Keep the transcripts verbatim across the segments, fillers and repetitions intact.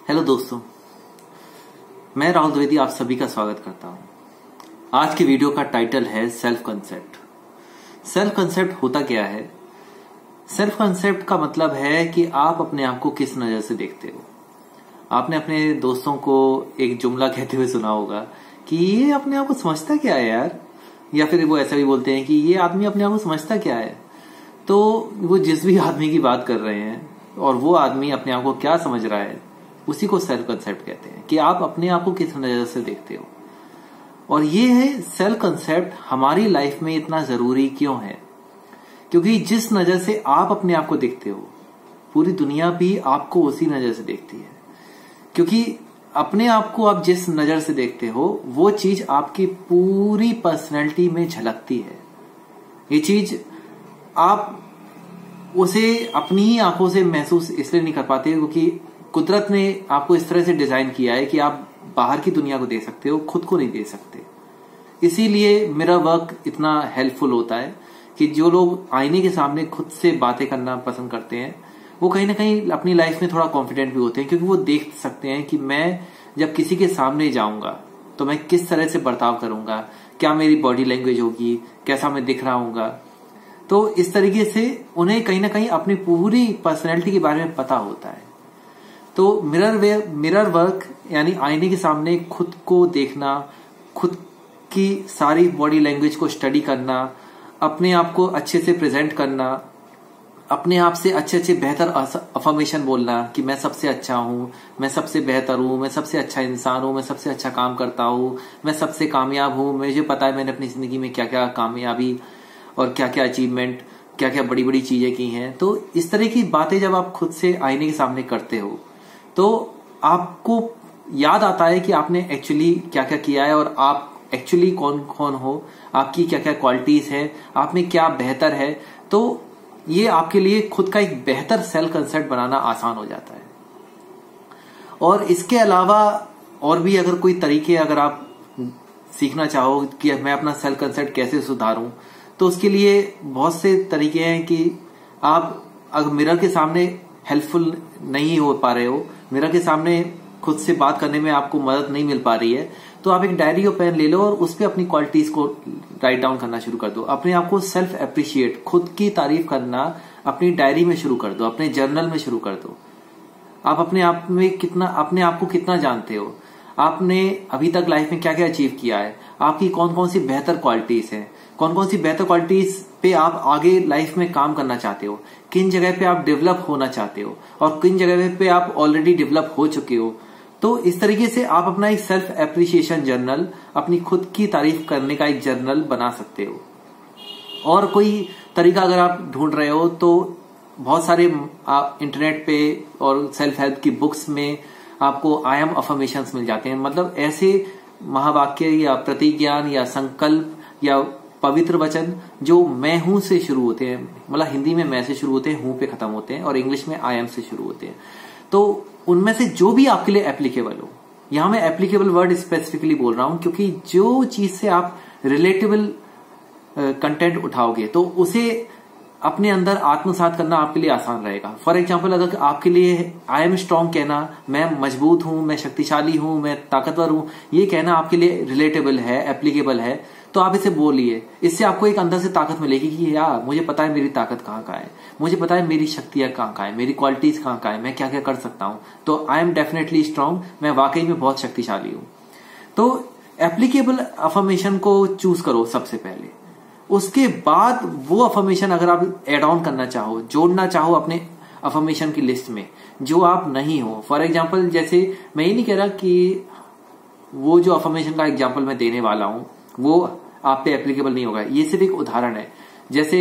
Hello दोस्तों, मैं राहुल द्विवेदी आप सभी का स्वागत करता हूं। आज की वीडियो का टाइटल है सेल्फ कंसेप्ट। सेल्फ कंसेप्ट होता क्या है? सेल्फ कंसेप्ट का मतलब है कि आप अपने आप को किस नजर से देखते हो। आपने अपने दोस्तों को एक जुमला कहते हुए सुना होगा कि ये अपने आप को समझता क्या है यार, या फिर वो ऐसा भी बोलते हैं कि ये आदमी अपने आप को समझता क्या है। तो वो जिस भी आदमी की बात कर रहे हैं और वो आदमी अपने आप को क्या समझ रहा है, उसी को सेल्फ कंसेप्ट कहते हैं कि आप अपने आप को किस नजर से देखते हो। और ये है सेल्फ कंसेप्ट हमारी लाइफ में इतना जरूरी क्यों है, क्योंकि जिस नजर से आप अपने आप को देखते हो पूरी दुनिया भी आपको उसी नजर से देखती है। क्योंकि अपने आप को आप जिस नजर से देखते हो वो चीज आपकी पूरी पर्सनैलिटी में झलकती है। ये चीज आप उसे अपनी ही आंखों से महसूस इसलिए नहीं कर पाते क्योंकि कुदरत ने आपको इस तरह से डिजाइन किया है कि आप बाहर की दुनिया को देख सकते हो, खुद को नहीं देख सकते। इसीलिए मिरर वर्क इतना हेल्पफुल होता है कि जो लोग आईने के सामने खुद से बातें करना पसंद करते हैं वो कहीं ना कहीं अपनी लाइफ में थोड़ा कॉन्फिडेंट भी होते हैं, क्योंकि वो देख सकते हैं कि मैं जब किसी के सामने जाऊंगा तो मैं किस तरह से बर्ताव करूंगा, क्या मेरी बॉडी लैंग्वेज होगी, कैसा मैं दिख रहा हूंगा। तो इस तरीके से उन्हें कहीं ना कहीं अपनी पूरी पर्सनैलिटी के बारे में पता होता है। तो मिरर वे मिरर वर्क यानी आईने के सामने खुद को देखना, खुद की सारी बॉडी लैंग्वेज को स्टडी करना, अपने आप को अच्छे से प्रेजेंट करना, अपने आप से अच्छे अच्छे बेहतर अफर्मेशन बोलना कि मैं सबसे अच्छा हूं, मैं सबसे बेहतर हूं, मैं सबसे अच्छा इंसान हूं, मैं सबसे अच्छा काम करता हूं, मैं सबसे कामयाब हूं, मुझे पता है मैंने अपनी जिंदगी में क्या क्या कामयाबी और क्या क्या अचीवमेंट, क्या क्या बड़ी बड़ी चीजें की हैं। तो इस तरह की बातें जब आप खुद से आईने के सामने करते हो तो आपको याद आता है कि आपने एक्चुअली क्या क्या किया है और आप एक्चुअली कौन कौन हो, आपकी क्या क्या क्वालिटीज है, आप में क्या बेहतर है। तो ये आपके लिए खुद का एक बेहतर सेल्फ कंसेप्ट बनाना आसान हो जाता है। और इसके अलावा और भी अगर कोई तरीके अगर आप सीखना चाहो कि मैं अपना सेल्फ कंसेप्ट कैसे सुधारूं, तो उसके लिए बहुत से तरीके हैं कि आप अगर मिरर के सामने हेल्पफुल नहीं हो पा रहे हो, मिरर के सामने खुद से बात करने में आपको मदद नहीं मिल पा रही है, तो आप एक डायरी और पेन ले लो और उस पर अपनी क्वालिटीज को राइट डाउन करना शुरू कर दो। अपने आप को सेल्फ एप्रिशिएट, खुद की तारीफ करना अपनी डायरी में शुरू कर दो, अपने जर्नल में शुरू कर दो। आप अपने आप में कितना, अपने आप को कितना जानते हो, आपने अभी तक लाइफ में क्या क्या अचीव किया है, आपकी कौन कौन सी बेहतर क्वालिटीज हैं, कौन कौन सी बेहतर क्वालिटीज पे आप आगे लाइफ में काम करना चाहते हो, किन जगह पे आप डेवलप होना चाहते हो और किन जगह पे आप ऑलरेडी डेवलप हो चुके हो। तो इस तरीके से आप अपना एक सेल्फ एप्रिसिएशन जर्नल, अपनी खुद की तारीफ करने का एक जर्नल बना सकते हो। और कोई तरीका अगर आप ढूंढ रहे हो तो बहुत सारे आप इंटरनेट पे और सेल्फ हेल्प की बुक्स में आपको आई एम अफर्मेशंस मिल जाते हैं। मतलब ऐसे महावाक्य या प्रतिज्ञान या संकल्प या पवित्र वचन जो मैं हूं से शुरू होते हैं, मतलब हिंदी में मैं से शुरू होते हैं, हूं पे खत्म होते हैं, और इंग्लिश में आई एम से शुरू होते हैं। तो उनमें से जो भी आपके लिए एप्लीकेबल हो, यहां मैं एप्लीकेबल वर्ड स्पेसिफिकली बोल रहा हूं क्योंकि जो चीज से आप रिलेटेबल कंटेंट उठाओगे तो उसे अपने अंदर आत्मसात करना आपके लिए आसान रहेगा। फॉर एग्जाम्पल, अगर आपके लिए आई एम स्ट्रांग कहना, मैं मजबूत हूं, मैं शक्तिशाली हूं, मैं ताकतवर हूं, ये कहना आपके लिए रिलेटेबल है, एप्लीकेबल है, तो आप इसे बोलिए। इससे आपको एक अंदर से ताकत मिलेगी कि यार मुझे पता है मेरी ताकत कहाँ कहाँ है, मुझे पता है मेरी शक्तियां कहाँ कहाँ है, मेरी क्वालिटीज कहाँ कहाँ है, मैं क्या क्या कर सकता हूं। तो आई एम डेफिनेटली स्ट्रांग, मैं वाकई में बहुत शक्तिशाली हूं। तो एप्लीकेबल अफर्मेशन को चूज करो सबसे पहले। उसके बाद वो अफर्मेशन अगर आप एड ऑन करना चाहो, जोड़ना चाहो अपने अफर्मेशन की लिस्ट में जो आप नहीं हो। फॉर एग्जाम्पल, जैसे मैं ये नहीं कह रहा कि वो जो अफर्मेशन का एग्जाम्पल मैं देने वाला हूं वो आप पे एप्लीकेबल नहीं होगा, ये सिर्फ एक उदाहरण है। जैसे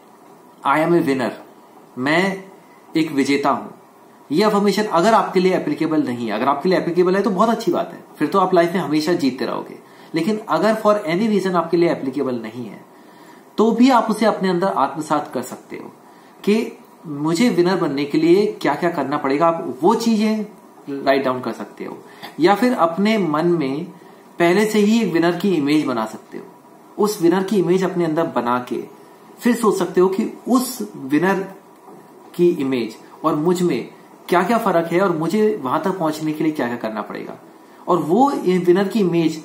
आई एम ए विनर, मैं एक विजेता हूं, ये अफर्मेशन अगर आपके लिए एप्लीकेबल नहीं है, अगर आपके लिए एप्लीकेबल है तो बहुत अच्छी बात है, फिर तो आप लाइफ में हमेशा जीतते रहोगे। लेकिन अगर फॉर एनी रीजन आपके लिए एप्लीकेबल नहीं है तो भी आप उसे अपने अंदर आत्मसात कर सकते हो कि मुझे विनर बनने के लिए क्या क्या करना पड़ेगा। आप वो चीजें राइट डाउन कर सकते हो, या फिर अपने मन में पहले से ही एक विनर की इमेज बना सकते हो। उस विनर की इमेज अपने अंदर बना के फिर सोच सकते हो कि उस विनर की इमेज और मुझ में क्या क्या फर्क है और मुझे वहां तक पहुंचने के लिए क्या क्या करना पड़ेगा। और वो विनर की इमेज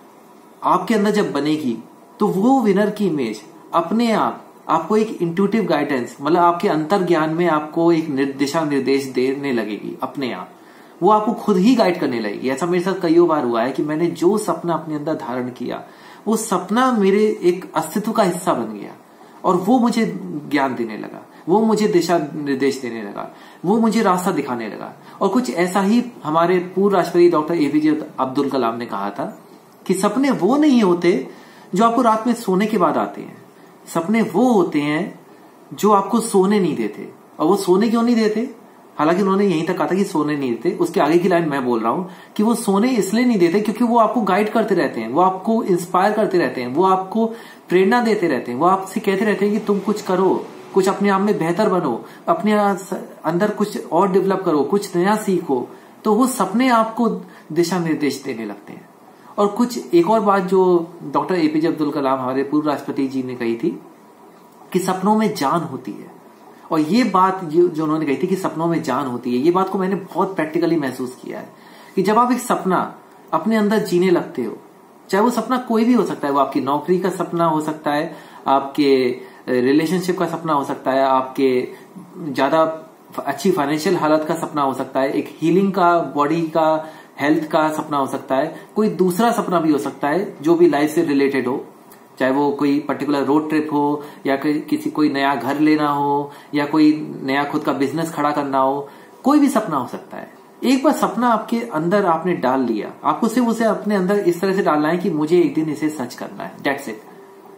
आपके अंदर जब बनेगी तो वो विनर की इमेज अपने आप आपको एक इंट्यूटिव गाइडेंस, मतलब आपके अंतर ज्ञान में आपको एक दिशा निर्देश देने लगेगी अपने आप। वो आपको खुद ही गाइड करने लगेगी। ऐसा मेरे साथ कई बार हुआ है कि मैंने जो सपना अपने अंदर धारण किया वो सपना मेरे एक अस्तित्व का हिस्सा बन गया और वो मुझे ज्ञान देने लगा, वो मुझे दिशा निर्देश देने लगा, वो मुझे रास्ता दिखाने लगा। और कुछ ऐसा ही हमारे पूर्व राष्ट्रपति डॉक्टर एपीजे अब्दुल कलाम ने कहा था कि सपने वो नहीं होते जो आपको रात में सोने के बाद आते हैं, सपने वो होते हैं जो आपको सोने नहीं देते। और वो सोने क्यों नहीं देते? हालांकि उन्होंने यहीं तक कहा था कि सोने नहीं देते, उसके आगे की लाइन मैं बोल रहा हूं कि वो सोने इसलिए नहीं देते क्योंकि वो आपको गाइड करते रहते हैं, वो आपको इंस्पायर करते रहते हैं, वो आपको प्रेरणा देते रहते हैं, वो आपसे कहते रहते हैं कि तुम कुछ करो, कुछ अपने आप में बेहतर बनो, अपने अंदर कुछ और डेवलप करो, कुछ नया सीखो। तो वो सपने आपको दिशा निर्देश देने लगते हैं। और कुछ एक और बात जो डॉक्टर एपीजे अब्दुल कलाम हमारे पूर्व राष्ट्रपति जी ने कही थी कि सपनों में जान होती है। और ये बात जो उन्होंने कही थी कि सपनों में जान होती है, ये बात को मैंने बहुत प्रैक्टिकली महसूस किया है कि जब आप एक सपना अपने अंदर जीने लगते हो, चाहे वो सपना कोई भी हो सकता है, वो आपकी नौकरी का सपना हो सकता है, आपके रिलेशनशिप का सपना हो सकता है, आपके ज्यादा अच्छी फाइनेंशियल हालत का सपना हो सकता है, एक हीलिंग का, बॉडी का, हेल्थ का सपना हो सकता है, कोई दूसरा सपना भी हो सकता है जो भी लाइफ से रिलेटेड हो, चाहे वो कोई पर्टिकुलर रोड ट्रिप हो या किसी कोई नया घर लेना हो या कोई नया खुद का बिजनेस खड़ा करना हो, कोई भी सपना हो सकता है। एक बार सपना आपके अंदर आपने डाल लिया, आपको सिर्फ उसे अपने अंदर इस तरह से डालना है कि मुझे एक दिन इसे सच करना है, दैट्स इट।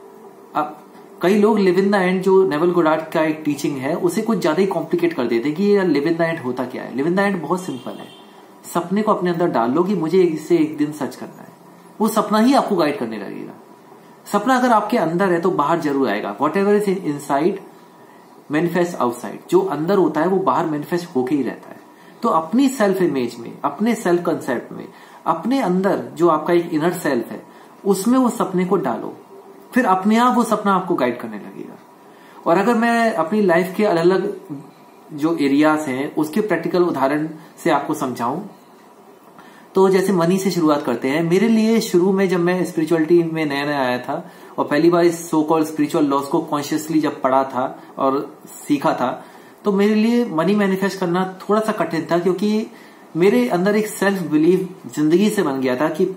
अब कई लोग लिव इन द एंड, जो नेवल गोडार्ड का एक टीचिंग है, उसे कुछ ज्यादा ही कॉम्प्लिकेट कर देते हैं कि ये लिव इन द एंड होता क्या है। लिव इन द एंड बहुत सिंपल है, सपने को अपने अंदर डाल लो कि मुझे इसे एक दिन सच करना है, वो सपना ही आपको गाइड करने लगेगा। सपना अगर आपके अंदर है तो बाहर जरूर आएगा। Whatever is inside manifest outside, जो अंदर होता है वो बाहर मैनिफेस्ट होके ही रहता है। तो अपनी सेल्फ इमेज में, अपने सेल्फ कंसेप्ट में, अपने अंदर जो आपका एक इनर सेल्फ है, उसमें वो सपने को डालो, फिर अपने आप वो सपना आपको गाइड करने लगेगा। और अगर मैं अपनी लाइफ के अलग अलग जो एरियाज हैं उसके प्रैक्टिकल उदाहरण से आपको समझाऊं तो जैसे मनी से शुरुआत करते हैं। मेरे लिए शुरू में जब मैं स्पिरिचुअलिटी में नया नया आया था और पहली बार इस सो कॉल्ड स्पिरिचुअल लॉस को कॉन्शियसली जब पढ़ा था और सीखा था, तो मेरे लिए मनी मैनिफेस्ट करना थोड़ा सा कठिन था, क्योंकि मेरे अंदर एक सेल्फ बिलीफ जिंदगी से बन गया था कि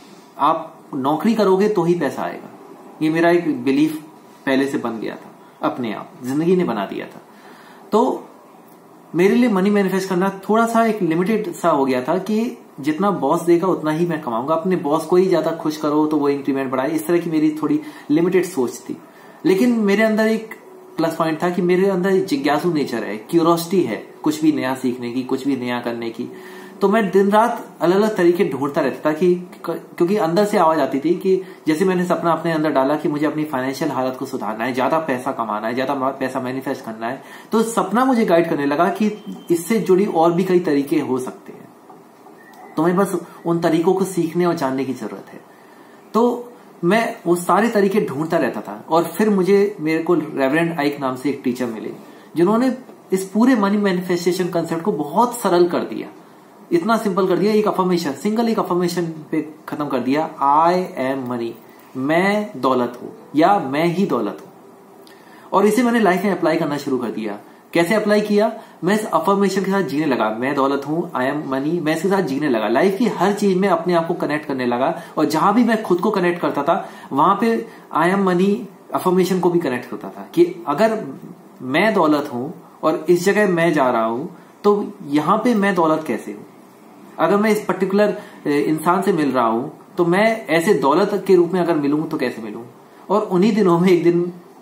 आप नौकरी करोगे तो ही पैसा आएगा। ये मेरा एक बिलीफ पहले से बन गया था, अपने आप जिंदगी ने बना दिया था। तो मेरे लिए मनी मैनिफेस्ट करना थोड़ा सा एक लिमिटेड सा हो गया था कि जितना बॉस देगा उतना ही मैं कमाऊंगा, अपने बॉस को ही ज्यादा खुश करो तो वो इंक्रीमेंट बढ़ाए, इस तरह की मेरी थोड़ी लिमिटेड सोच थी। लेकिन मेरे अंदर एक प्लस पॉइंट था कि मेरे अंदर जिज्ञासु नेचर है, क्यूरोसिटी है कुछ भी नया सीखने की, कुछ भी नया करने की। तो मैं दिन रात अलग अलग तरीके ढूंढता रहता था कि, क्योंकि अंदर से आवाज आती थी कि जैसे मैंने सपना अपने अंदर डाला कि मुझे अपनी फाइनेंशियल हालत को सुधारना है, ज्यादा पैसा कमाना है, ज्यादा पैसा मैनिफेस्ट करना है, तो सपना मुझे गाइड करने लगा कि इससे जुड़ी और भी कई तरीके हो सकते हैं, तुम्हें बस उन तरीकों को सीखने और जानने की जरूरत है। तो मैं वो सारे तरीके ढूंढता रहता था और फिर मुझे मेरे को रेवरेंड आइक नाम से एक टीचर मिले जिन्होंने इस पूरे मनी मैनिफेस्टेशन कंसेप्ट को बहुत सरल कर दिया, इतना सिंपल कर दिया, एक अफर्मेशन, सिंगल एक अफर्मेशन पे खत्म कर दिया, आई एम मनी, मैं दौलत हूं या मैं ही दौलत हूं। और इसे मैंने लाइफ में अप्लाई करना शुरू कर दिया। कैसे अप्लाई किया? मैं इस अफर्मेशन के साथ जीने लगा, मैं दौलत हूं, आई एम मनी, मैं इसके साथ जीने लगा, लाइफ की हर चीज में अपने आप को कनेक्ट करने लगा। और जहां भी मैं खुद को कनेक्ट करता था वहां पे आई एम मनी अफर्मेशन को भी कनेक्ट करता था कि अगर मैं दौलत हूं और इस जगह मैं जा रहा हूं तो यहां पे मैं दौलत कैसे हूं, अगर मैं इस पर्टिकुलर इंसान से मिल रहा हूं तो मैं ऐसे दौलत के रूप में अगर मिलूं तो कैसे मिलूं। और उन्हीं दिनों में एक दिन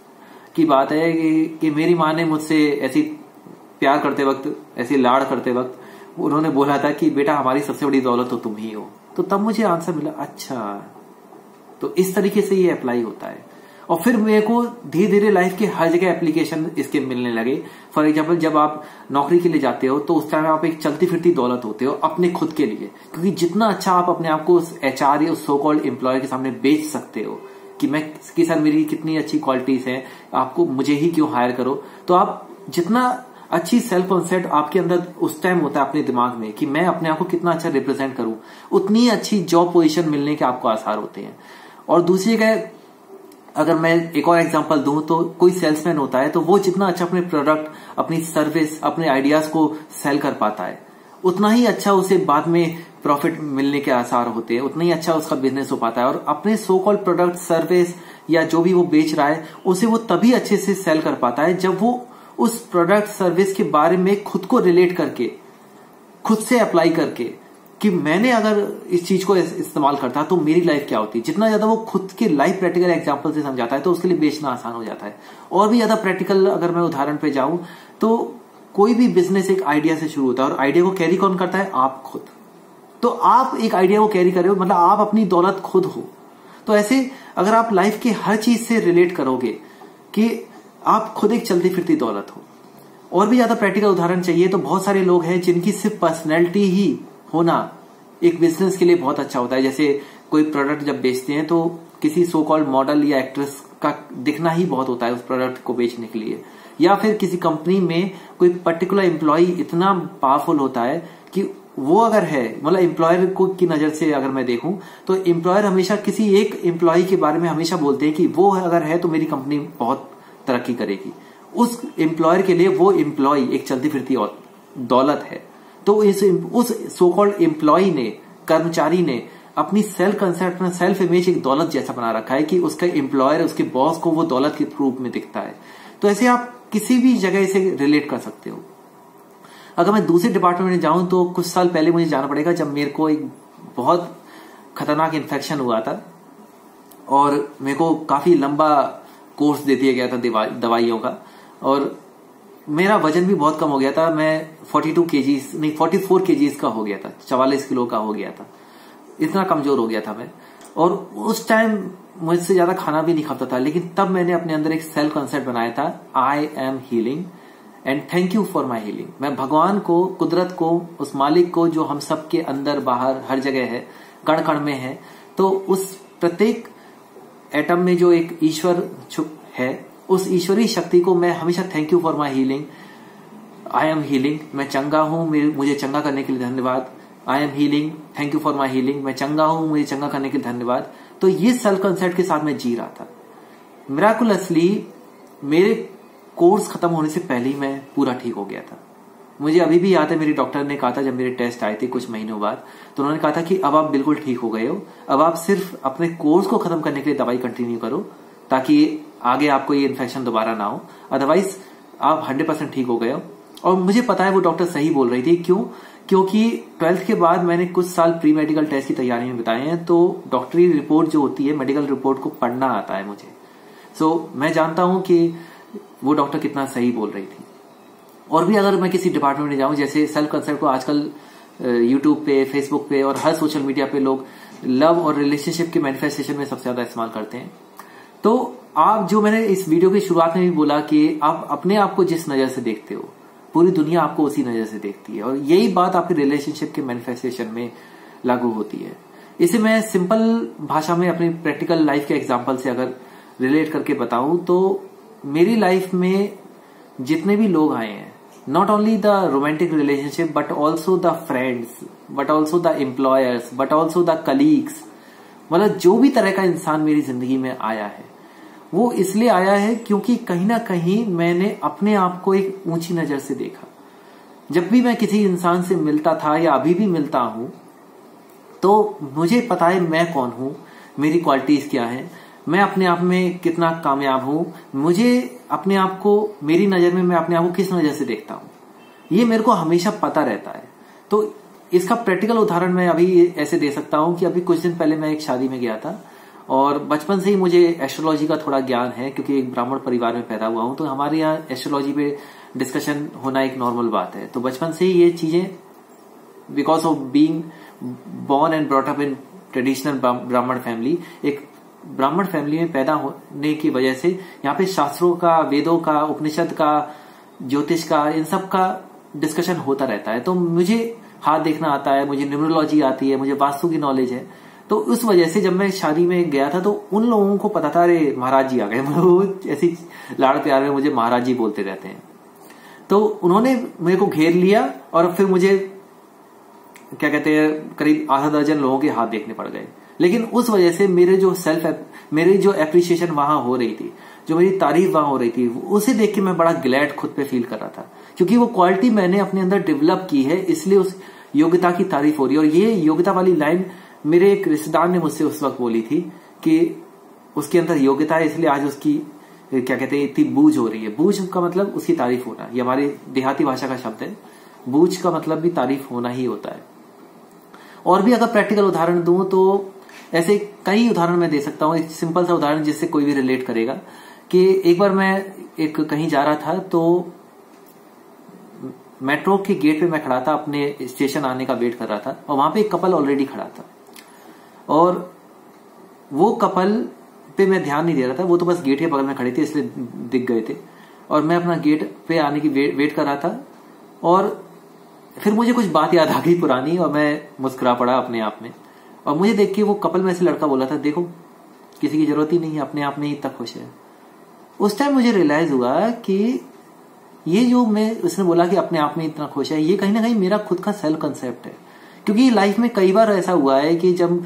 की बात है कि, कि मेरी माँ ने मुझसे ऐसी प्यार करते वक्त, ऐसी लाड़ करते वक्त उन्होंने बोला था कि बेटा हमारी सबसे बड़ी दौलत तो तुम ही हो। तो तब मुझे आंसर मिला, अच्छा तो इस तरीके से ये अप्लाई होता है। और फिर मेरे को धीरे धीरे लाइफ के हर जगह एप्लीकेशन इसके मिलने लगे। फॉर एग्जाम्पल जब आप नौकरी के लिए जाते हो तो उस टाइम आप एक चलती फिरती दौलत होते हो अपने खुद के लिए, क्योंकि जितना अच्छा आप अपने आप को उस एचआर या उस सो कॉल्ड एम्प्लॉयर के सामने बेच सकते हो कि मैं कि सर मेरी कितनी अच्छी क्वालिटीज हैं, आपको मुझे ही क्यों हायर करो, तो आप जितना अच्छी सेल्फ कॉन्सेप्ट आपके अंदर उस टाइम होता है अपने दिमाग में कि मैं अपने आप को कितना अच्छा रिप्रेजेंट करूं, उतनी अच्छी जॉब पोजीशन मिलने के आपको आसार होते हैं। और दूसरी जगह अगर मैं एक और एग्जांपल दूं तो कोई सेल्समैन होता है तो वो जितना अच्छा अपने प्रोडक्ट, अपनी सर्विस, अपने आइडियाज को सेल कर पाता है, उतना ही अच्छा उसे बाद में प्रॉफिट मिलने के आसार होते हैं, उतना ही अच्छा उसका बिजनेस हो पाता है। और अपने सो कॉल्ड प्रोडक्ट, सर्विस या जो भी वो बेच रहा है उसे वो तभी अच्छे से सेल कर पाता है जब वो उस प्रोडक्ट, सर्विस के बारे में खुद को रिलेट करके, खुद से अप्लाई करके कि मैंने अगर इस चीज को इस्तेमाल करता तो मेरी लाइफ क्या होती। जितना ज्यादा वो खुद के लाइफ प्रैक्टिकल एग्जांपल से समझाता है तो उसके लिए बेचना आसान हो जाता है। और भी ज्यादा प्रैक्टिकल अगर मैं उदाहरण पे जाऊं तो कोई भी बिजनेस एक आइडिया से शुरू होता है और आइडिया को कैरी कौन करता है? आप खुद। तो आप एक आइडिया को कैरी कर रहे हो, मतलब आप अपनी दौलत खुद हो। तो ऐसे अगर आप लाइफ के हर चीज से रिलेट करोगे कि आप खुद एक चलती फिरती दौलत हो। और भी ज्यादा प्रैक्टिकल उदाहरण चाहिए तो बहुत सारे लोग हैं जिनकी सिर्फ पर्सनैलिटी ही होना एक बिजनेस के लिए बहुत अच्छा होता है। जैसे कोई प्रोडक्ट जब बेचते हैं तो किसी सो कॉल्ड मॉडल या एक्ट्रेस का दिखना ही बहुत होता है उस प्रोडक्ट को बेचने के लिए। या फिर किसी कंपनी में कोई पर्टिकुलर एम्प्लॉय इतना पावरफुल होता है कि वो अगर है, मतलब एम्प्लॉयर को की नजर से अगर मैं देखूं तो एम्प्लॉयर हमेशा किसी एक एम्प्लॉय के बारे में हमेशा बोलते हैं कि वो अगर है तो मेरी कंपनी बहुत तरक्की करेगी। उस एम्प्लॉयर के लिए वो एम्प्लॉय एक चलती फिरती दौलत है। तो इस उस सो कॉल्ड एम्प्लॉय ने, कर्मचारी ने अपनी सेल्फ कंसेप्ट में सेल्फ इमेज एक दौलत जैसा बना रखा है कि उसका एम्प्लॉयर, उसके बॉस को वो दौलत के रूप में दिखता है। तो ऐसे आप किसी भी जगह इसे रिलेट कर सकते हो। अगर मैं दूसरे डिपार्टमेंट में जाऊं तो कुछ साल पहले मुझे जाना पड़ेगा जब मेरे को एक बहुत खतरनाक इन्फेक्शन हुआ था और मेरे को काफी लंबा कोर्स दे दिया गया था दवाइयों का और मेरा वजन भी बहुत कम हो गया था। मैं बयालीस केजीज नहीं चौवालीस केजीज का हो गया था, चवालीस किलो का हो गया था। इतना कमजोर हो गया था मैं। और उस टाइम मुझसे ज्यादा खाना भी नहीं खाता था, लेकिन तब मैंने अपने अंदर एक सेल्फ कॉन्सेप्ट बनाया था, I am healing and thank you for my healing. मैं भगवान को, कुदरत को, उस मालिक को जो हम सबके अंदर बाहर हर जगह है, कण कण में है, तो उस प्रत्येक एटम में जो एक ईश्वर है, उस ईश्वरीय शक्ति को मैं हमेशा thank you for my healing, I am healing, मैं चंगा हूं, मुझे चंगा करने के लिए धन्यवाद, I am healing, thank you for my healing, मैं चंगा हूं, मुझे चंगा करने के लिए धन्यवाद। तो ये सेल्फ कंसेप्ट के साथ मैं जी रहा था। मिराकुलसली मेरे कोर्स खत्म होने से पहले ही मैं पूरा ठीक हो गया था। मुझे अभी भी याद है, मेरी डॉक्टर ने कहा था जब मेरे टेस्ट आए थे कुछ महीनों बाद, तो उन्होंने कहा था कि अब आप बिल्कुल ठीक हो गए हो, अब आप सिर्फ अपने कोर्स को खत्म करने के लिए दवाई कंटिन्यू करो ताकि आगे आपको ये इन्फेक्शन दोबारा ना हो, अदरवाइज आप हंड्रेड परसेंट ठीक हो गए हो। और मुझे पता है वो डॉक्टर सही बोल रही थी। क्यों? क्योंकि ट्वेल्थ के बाद मैंने कुछ साल प्री मेडिकल टेस्ट की तैयारी में बिताए हैं, तो डॉक्टरी रिपोर्ट जो होती है, मेडिकल रिपोर्ट को पढ़ना आता है मुझे। सो so, मैं जानता हूं कि वो डॉक्टर कितना सही बोल रही थी। और भी अगर मैं किसी डिपार्टमेंट में जाऊं, जैसे सेल्फ कंसेप्ट को आजकल यूट्यूब पे, फेसबुक पे और हर सोशल मीडिया पे लोग लव और रिलेशनशिप के मैनिफेस्टेशन में सबसे ज्यादा इस्तेमाल करते हैं। तो आप, जो मैंने इस वीडियो की शुरुआत में भी बोला कि आप अपने आप को जिस नजर से देखते हो, पूरी दुनिया आपको उसी नजर से देखती है, और यही बात आपके रिलेशनशिप के मैनिफेस्टेशन में लागू होती है। इसे मैं सिंपल भाषा में अपनी प्रैक्टिकल लाइफ के एग्जांपल से अगर रिलेट करके बताऊं तो मेरी लाइफ में जितने भी लोग आए हैं, not only the romantic relationship but also the friends, but also the employers, but also the colleagues, मतलब जो भी तरह का इंसान मेरी जिंदगी में आया है वो इसलिए आया है क्योंकि कहीं ना कहीं मैंने अपने आप को एक ऊंची नजर से देखा। जब भी मैं किसी इंसान से मिलता था या अभी भी मिलता हूं तो मुझे पता है मैं कौन हूं, मेरी क्वालिटीज क्या है, मैं अपने आप में कितना कामयाब हूं, मुझे अपने आप को, मेरी नजर में मैं अपने आप को किस नजर से देखता हूं, ये मेरे को हमेशा पता रहता है। तो इसका प्रैक्टिकल उदाहरण मैं अभी ऐसे दे सकता हूं कि अभी कुछ दिन पहले मैं एक शादी में गया था और बचपन से ही मुझे एस्ट्रोलॉजी का थोड़ा ज्ञान है क्योंकि एक ब्राह्मण परिवार में पैदा हुआ हूं, तो हमारे यहाँ एस्ट्रोलॉजी पे डिस्कशन होना एक नॉर्मल बात है। तो बचपन से ही ये चीजें, because of being born and brought up in traditional Brahmin family, एक ब्राह्मण फैमिली में पैदा होने की वजह से यहाँ पे शास्त्रों का, वेदों का, उपनिषद का, ज्योतिष का, इन सब का डिस्कशन होता रहता है। तो मुझे हाथ देखना आता है, मुझे न्यूमरोलॉजी आती है, मुझे वास्तु की नॉलेज है। तो उस वजह से जब मैं शादी में गया था तो उन लोगों को पता था, अरे महाराज जी आ गए, वो ऐसी लाड़ प्यार में मुझे महाराज जी बोलते रहते हैं। तो उन्होंने मेरे को घेर लिया और फिर मुझे क्या कहते हैं करीब आधा दर्जन लोगों के हाथ देखने पड़ गए। लेकिन उस वजह से मेरे जो सेल्फ मेरी जो एप्रिसिएशन वहां हो रही थी, जो मेरी तारीफ वहां हो रही थी, उसे देख के मैं बड़ा ग्लैड खुद पे फील कर रहा था, क्योंकि वो क्वालिटी मैंने अपने अंदर डेवलप की है, इसलिए उस योग्यता की तारीफ हो रही है। और ये योग्यता वाली लाइन मेरे एक रिश्तेदार ने मुझसे उस वक्त बोली थी कि उसके अंदर योग्यता है, इसलिए आज उसकी क्या कहते हैं इतनी बूझ हो रही है। बूझ का मतलब उसकी तारीफ होना, ये हमारी देहाती भाषा का शब्द है। बूझ का मतलब भी तारीफ होना ही होता है। और भी अगर प्रैक्टिकल उदाहरण दूं तो ऐसे कई उदाहरण मैं दे सकता हूं। एक सिंपल सा उदाहरण जिससे कोई भी रिलेट करेगा कि एक बार मैं एक कहीं जा रहा था, तो मेट्रो के गेट पे मैं खड़ा था, अपने स्टेशन आने का वेट कर रहा था, और वहां पे एक कपल ऑलरेडी खड़ा था और वो कपल पे मैं ध्यान नहीं दे रहा था, वो तो बस गेट के बगल में खड़े थे इसलिए दिख गए थे, और मैं अपना गेट पे आने की वे, वेट कर रहा था। और फिर मुझे कुछ बात याद आ गई पुरानी और मैं मुस्कुरा पड़ा अपने आप में, और मुझे देख के वो कपल में से लड़का बोला था, देखो किसी की जरूरत ही नहीं है, अपने आप में ही इतना खुश है। उस टाइम मुझे रियलाइज हुआ कि ये जो मैं उसने बोला कि अपने आप में इतना खुश है, ये कहीं ना कहीं मेरा खुद का सेल्फ कंसेप्ट है। क्योंकि लाइफ में कई बार ऐसा हुआ है कि जब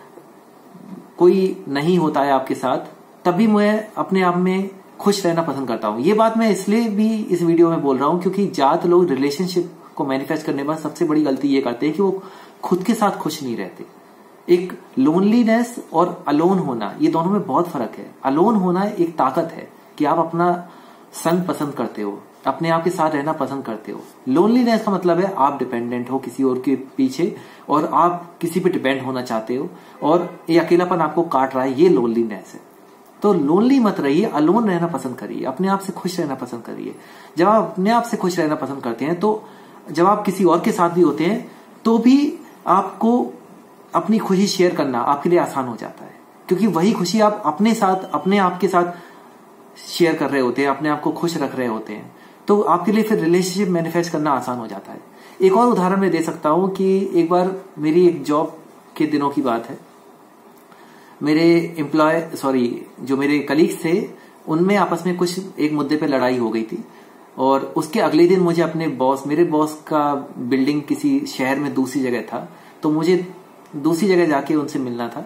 कोई नहीं होता है आपके साथ, तभी मैं अपने आप में खुश रहना पसंद करता हूं। ये बात मैं इसलिए भी इस वीडियो में बोल रहा हूं क्योंकि ज्यादा लोग रिलेशनशिप को मैनिफेस्ट करने पर सबसे बड़ी गलती ये करते हैं कि वो खुद के साथ खुश नहीं रहते। एक लोनलीनेस और अलोन होना, ये दोनों में बहुत फर्क है। अलोन होना एक ताकत है कि आप अपना संग पसंद करते हो, अपने आप के साथ रहना पसंद करते हो। लोनलीनेस का मतलब है आप डिपेंडेंट हो किसी और के पीछे और आप किसी पे डिपेंड होना चाहते हो और ये अकेलापन आपको काट रहा है, ये लोनलीनेस है। तो लोनली मत रहिए, अलोन रहना पसंद करिए, अपने आप से खुश रहना पसंद करिए। जब आप अपने आप से खुश रहना पसंद करते हैं तो जब आप किसी और के साथ भी होते हैं तो भी आपको अपनी खुशी शेयर करना आपके लिए आसान हो जाता है, क्योंकि वही खुशी आप अपने साथ अपने आप के साथ शेयर कर रहे होते हैं, अपने आप को खुश रख रहे होते हैं, तो आपके लिए फिर रिलेशनशिप मैनिफेस्ट करना आसान हो जाता है। एक और उदाहरण मैं दे सकता हूं कि एक बार मेरी एक जॉब के दिनों की बात है, मेरे एम्प्लॉय सॉरी जो मेरे कलीग्स थे उनमें आपस में कुछ एक मुद्दे पे लड़ाई हो गई थी, और उसके अगले दिन मुझे अपने बॉस मेरे बॉस का बिल्डिंग किसी शहर में दूसरी जगह था, तो मुझे दूसरी जगह जाके उनसे मिलना था।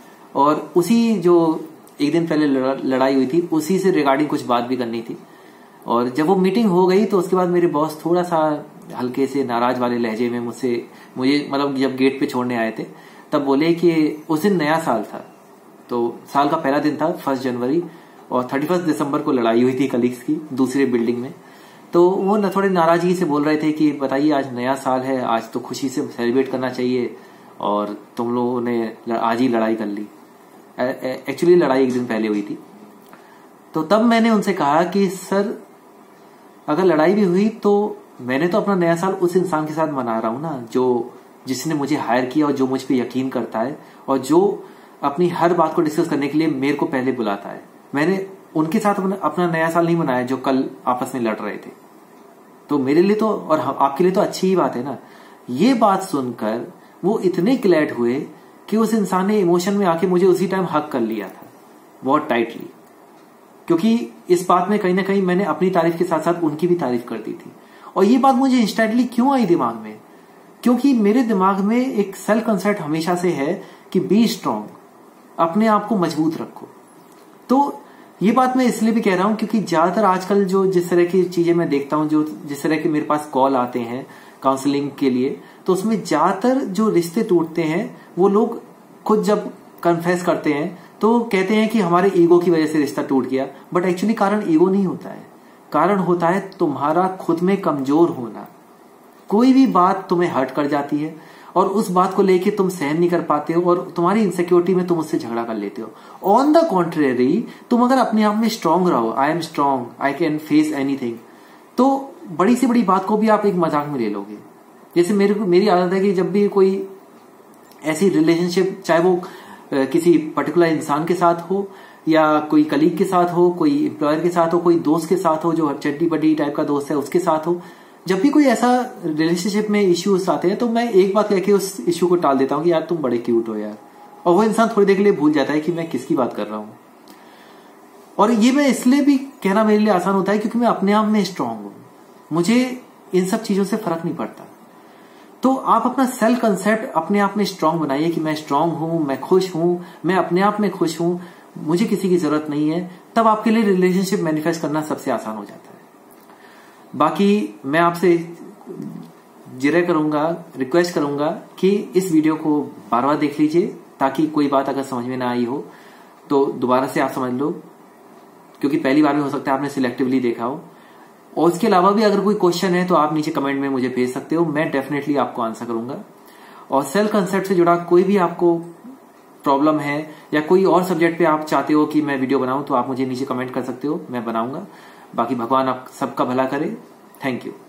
और उसी जो एक दिन पहले लड़ाई हुई थी उसी से रिगार्डिंग कुछ बात भी करनी थी। और जब वो मीटिंग हो गई तो उसके बाद मेरे बॉस थोड़ा सा हल्के से नाराज वाले लहजे में मुझसे मुझे मतलब जब गेट पे छोड़ने आए थे तब बोले कि उस दिन नया साल था, तो साल का पहला दिन था फर्स्ट जनवरी, और थर्टी फर्स्ट दिसंबर को लड़ाई हुई थी कलीग्स की दूसरे बिल्डिंग में। तो वो न थोड़े नाराजगी से बोल रहे थे कि बताइए आज नया साल है, आज तो खुशी से सेलिब्रेट करना चाहिए और तुम लोगों ने आज ही लड़ाई कर ली। एक्चुअली लड़ाई एक दिन पहले हुई थी। तो तब मैंने उनसे कहा कि सर अगर लड़ाई भी हुई तो मैंने तो अपना नया साल उस इंसान के साथ मना रहा हूं ना, जो जिसने मुझे हायर किया और जो मुझ पे यकीन करता है और जो अपनी हर बात को डिस्कस करने के लिए मेरे को पहले बुलाता है। मैंने उनके साथ अपना नया साल नहीं मनाया जो कल आपस में लड़ रहे थे। तो मेरे लिए तो और आपके लिए तो अच्छी ही बात है ना। ये बात सुनकर वो इतने ग्लैड हुए कि उस इंसान ने इमोशन में आके मुझे उसी टाइम हक कर लिया था बहुत टाइटली, क्योंकि इस बात में कहीं ना कहीं मैंने अपनी तारीफ के साथ साथ उनकी भी तारीफ कर दी थी। और ये बात मुझे इंस्टेंटली क्यों आई दिमाग में, क्योंकि मेरे दिमाग में एक सेल्फ कंसेप्ट हमेशा से है कि बी स्ट्रांग, अपने आप को मजबूत रखो। तो ये बात मैं इसलिए भी कह रहा हूं क्योंकि ज्यादातर आजकल जो जिस तरह की चीजें मैं देखता हूं, जो जिस तरह के मेरे पास कॉल आते हैं काउंसलिंग के लिए, तो उसमें ज्यादातर जो रिश्ते टूटते हैं वो लोग खुद जब कन्फेस करते हैं तो कहते हैं कि हमारे ईगो की वजह से रिश्ता टूट गया। बट एक्चुअली कारण ईगो नहीं होता है, कारण होता है तुम्हारा खुद में कमजोर होना। कोई भी बात तुम्हें हर्ट कर जाती है और उस बात को लेके तुम सहन नहीं कर पाते हो और तुम्हारी इनसिक्योरिटी में तुम उससे झगड़ा कर लेते हो। ऑन द कॉन्ट्रेरी तुम अगर अपने आप में स्ट्रांग रहो, I am strong, I can face anything, तो बड़ी से बड़ी बात को भी आप एक मजाक में ले लोगे। जैसे मेरे मेरी आदत है कि जब भी कोई ऐसी रिलेशनशिप, चाहे वो किसी पर्टिकुलर इंसान के साथ हो या कोई कलीग के साथ हो, कोई एम्प्लॉयर के साथ हो, कोई दोस्त के साथ हो जो चड्डी बड्डी टाइप का दोस्त है उसके साथ हो, जब भी कोई ऐसा रिलेशनशिप में इश्यूज आते हैं तो मैं एक बात कह के उस इश्यू को टाल देता हूं कि यार तुम बड़े क्यूट हो यार, और वो इंसान थोड़ी देर के लिए भूल जाता है कि मैं किसकी बात कर रहा हूं। और ये मैं इसलिए भी कहना मेरे लिए आसान होता है क्योंकि मैं अपने आप में स्ट्रांग हूं। मुझे इन सब चीजों से फर्क नहीं पड़ता। तो आप अपना सेल्फ कंसेप्ट अपने आप में स्ट्रांग बनाइए कि मैं स्ट्रांग हूं, मैं खुश हूं, मैं अपने आप में खुश हूं, मुझे किसी की जरूरत नहीं है। तब आपके लिए रिलेशनशिप मैनिफेस्ट करना सबसे आसान हो जाता है। बाकी मैं आपसे जिरह करूंगा, रिक्वेस्ट करूंगा कि इस वीडियो को बार बार देख लीजिए, ताकि कोई बात अगर समझ में ना आई हो तो दोबारा से आप समझ लो, क्योंकि पहली बार में हो सकता है आपने सिलेक्टिवली देखा हो। और उसके अलावा भी अगर कोई क्वेश्चन है तो आप नीचे कमेंट में मुझे भेज सकते हो, मैं डेफिनेटली आपको आंसर करूंगा। और सेल्फ कंसेप्ट से जुड़ा कोई भी आपको प्रॉब्लम है या कोई और सब्जेक्ट पे आप चाहते हो कि मैं वीडियो बनाऊं तो आप मुझे नीचे कमेंट कर सकते हो, मैं बनाऊंगा। बाकी भगवान आप सबका भला करे। Thank you.